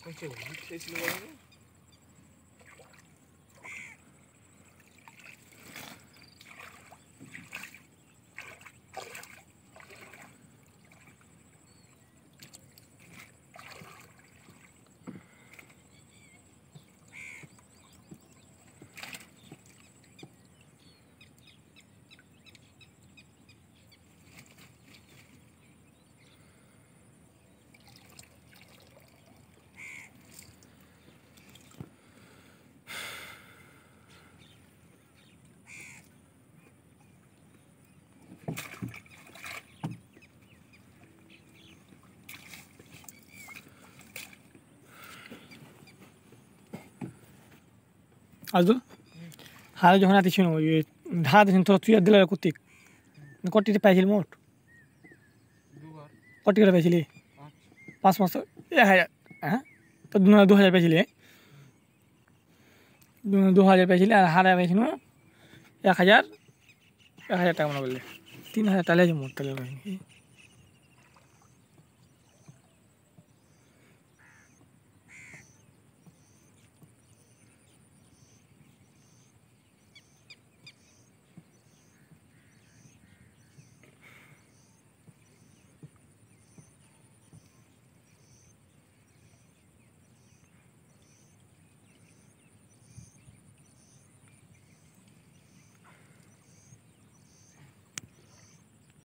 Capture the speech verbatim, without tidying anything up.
আজদুল হারে যখন আতি ছিল ঢা দিয়েছেন তোর তুই দিলে কুত্তিক কটিতে পাইছিল মোট কটি করে পাইছিলি পাঁচ মাস এক হাজার হ্যাঁ তো দু হাজার পাইছিলি দু হাজার পাইছিলি আর হারে পাইছিল এক হাজার এক হাজার টাকা মনে করলে তিন হাজার তাহলে মোট তাহলে